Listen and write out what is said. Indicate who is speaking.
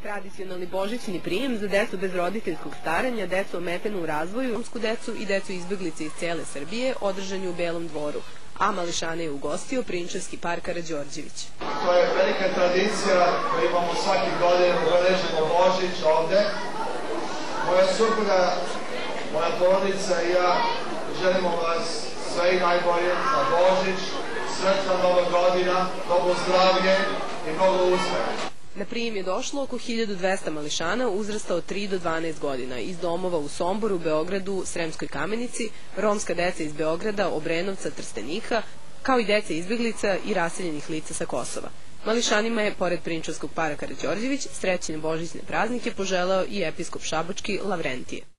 Speaker 1: Tradicionalni božićni prijem za decu bez roditeljskog staranja, decu ometenu u razvoju, romsku decu i decu izbeglice iz cele Srbije održan je u Belom Dvoru, a mališane je ugostio Prinčevski park Karađorđević.
Speaker 2: To je velika tradicija koju imamo svaki godin, obeležimo Božić ovde. Moja supruga, moja porodica i ja želimo vas sve i najbolje za Božić, sretna Nova godina, dobro zdravlje i mnogo uspeha.
Speaker 1: Na prijem je došlo oko 1200 mališana uzrasta od 3 do 12 godina iz domova u Somboru, Beogradu, Sremskoj Kamenici, romska deca iz Beograda, Obrenovca, Trstenika, kao i deca izbeglica i raseljenih lica sa Kosova. Mališanima je, pored Prinčevskog parka Karađorđević, srećne božićne praznike poželeo i episkop šabački Lavrentije.